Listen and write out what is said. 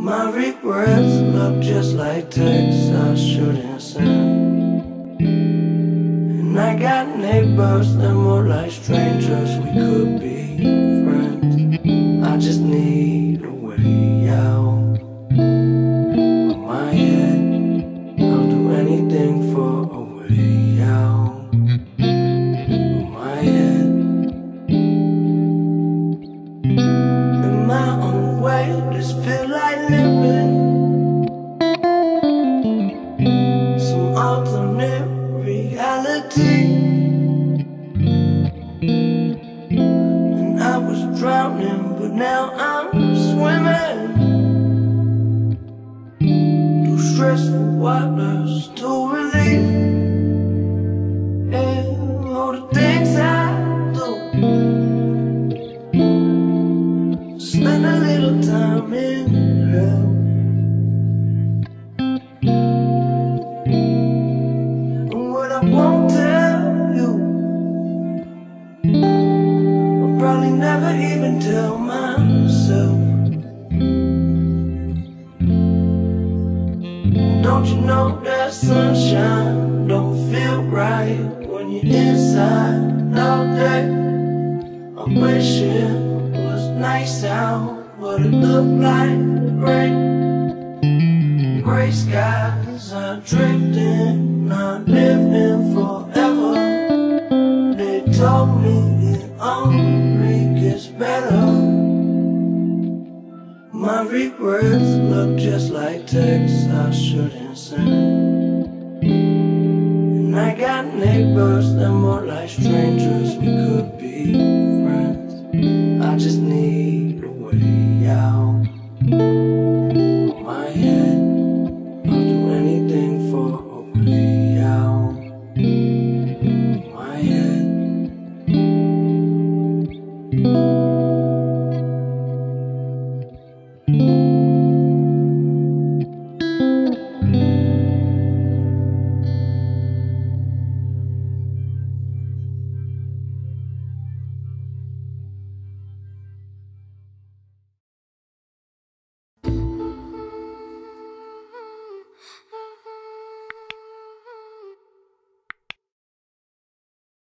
My regrets look just like texts I shouldn't send. And I got neighbors that more like strangers. We could be friends. I just need a way out of my head. I'll do anything for a way out of my head. In my own way, this feel like living some alternate reality. And I was drowning, but now I'm swimming through stressful waters to relieve. Yeah, all the things I do, spend a little time in hell. And what I won't tell you, I'll probably never even tell myself. Don't you know that sunshine don't feel right when you're inside all day? I wish it was nice out, but it looked like rain. Gray skies are drifting, not living forever. They told me it only gets better. My regrets look just like texts I shouldn't send. And I got neighbors that more like strangers. We could be friends. I just need a way out.